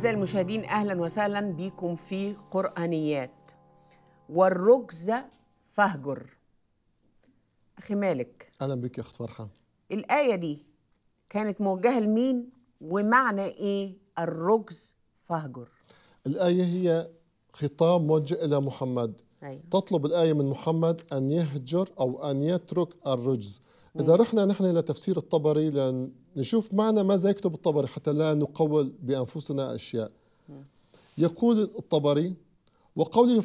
أعزائي المشاهدين، أهلا وسهلا بكم في قرآنيات. والرجز فاهجر. أخي مالك، أهلا بك يا أخت فرحة. الآية دي كانت موجهة لمين؟ ومعنى إيه الرجز فاهجر؟ الآية هي خطاب موجه إلى محمد. أيوة. تطلب الآية من محمد أن يهجر أو أن يترك الرجز. إذا رحنا نحن إلى تفسير الطبري لنشوف معنى ماذا يكتب الطبري حتى لا نقول بأنفسنا أشياء. يقول الطبري: وقوله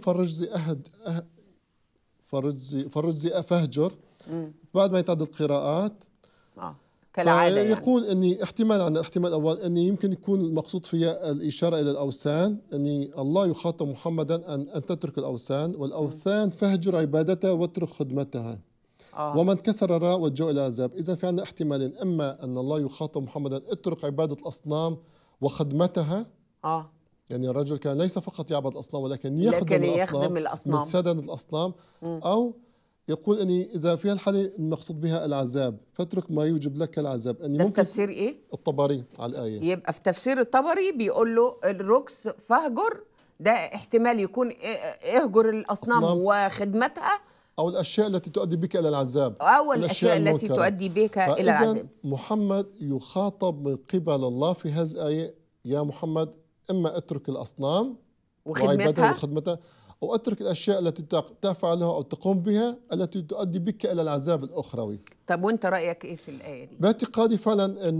فالرجز فاهجر، بعد ما يتعدد القراءات كالعادة يقول أني احتمال عن الاحتمال الأول أني يمكن يكون المقصود فيها الإشارة إلى الأوثان، أني الله يخاطب محمدا أن تترك الأوثان، والأوثان فاهجر عبادتها واترك خدمتها. ومن كسر الراء وجه إلى عذاب. إذا في عندنا احتمالين: إما أن الله يخاطب محمدا اترك عبادة الأصنام وخدمتها، يعني الرجل كان ليس فقط يعبد الأصنام ولكن يخدم الأصنام من سدن الأصنام، أو يقول أني إذا في الحالة المقصود بها العذاب، فاترك ما يوجب لك العذاب. أني ده في تفسير إيه؟ الطبري على الآية. يبقى في تفسير الطبري بيقول له الرجز فاهجر، ده احتمال يكون اهجر الأصنام وخدمتها، أو الأشياء التي تؤدي بك إلى العذاب، أو الأشياء التي تؤدي بك إلى العذاب. محمد يخاطب من قبل الله في هذه الآية: يا محمد، إما اترك الأصنام وعبادتها وخدمتها، أو اترك الأشياء التي تفعلها أو تقوم بها التي تؤدي بك إلى العذاب الأخروي. طب وأنت رأيك إيه في الآية دي؟ باعتقادي فعلا أن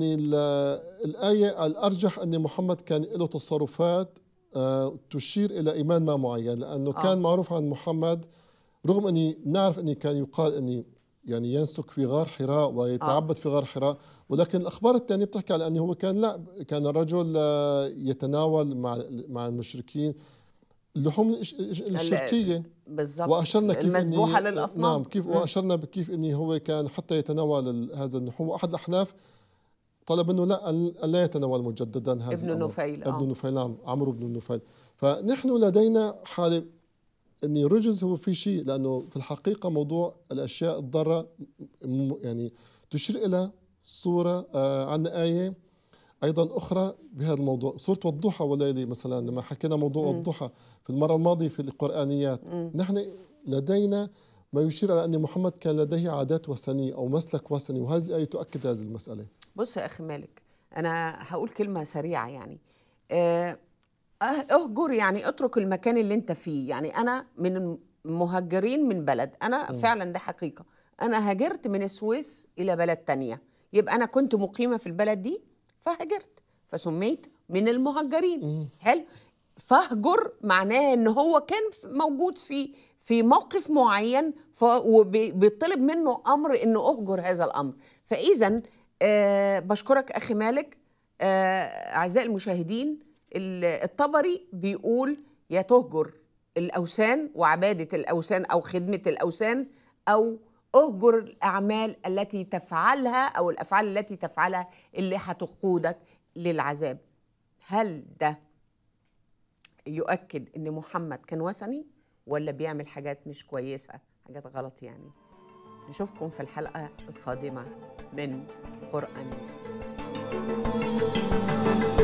الآية الأرجح أن محمد كان له تصرفات تشير إلى إيمان ما معين، لأنه كان معروف عن محمد، رغم أني نعرف أني كان يقال أني يعني ينسك في غار حراء ويتعبد في غار حراء، ولكن الأخبار الثانية بتحكي على أنه هو كان الرجل يتناول مع المشركين اللحوم الشركية بالضبط، وأشرنا كيف المذبوحة للأصنام. نعم، كيف وأشرنا بكيف أنه هو كان حتى يتناول هذا اللحوم. وأحد الأحناف طلب أنه لا يتناول مجددا هذا ابن نفيل. ابن نفيل، نعم، عمرو بن نفيل. فنحن لدينا حالة أن الرجز هو في شيء، لأنه في الحقيقة موضوع الأشياء الضارة يعني تشير إلى صورة. عن آية أيضا أخرى بهذا الموضوع، سورة والضحى والليل مثلا، لما حكينا موضوع الضحى في المرة الماضية في القرآنيات، نحن لدينا ما يشير إلى أن محمد كان لديه عادات وثنية أو مسلك وثني، وهذه الآية تؤكد هذه المسألة. بص يا أخي مالك، أنا هقول كلمة سريعة يعني. اهجر يعني اترك المكان اللي انت فيه. يعني انا من المهجرين من بلد، انا فعلا ده حقيقة، انا هاجرت من السويس الى بلد تانية، يبقى انا كنت مقيمة في البلد دي فهاجرت، فسميت من المهجرين. حلو. فاهجر معناه ان هو كان موجود في موقف معين، وبيطلب منه امر انه اهجر هذا الامر. فاذا بشكرك اخي مالك. اعزائي المشاهدين، الطبري بيقول يا تهجر الأوثان وعبادة الأوثان أو خدمة الأوثان، أو أهجر الأعمال التي تفعلها أو الأفعال التي تفعلها اللي هتقودك للعذاب. هل ده يؤكد أن محمد كان وثني ولا بيعمل حاجات مش كويسة، حاجات غلط يعني؟ نشوفكم في الحلقة القادمة من قرآنيات.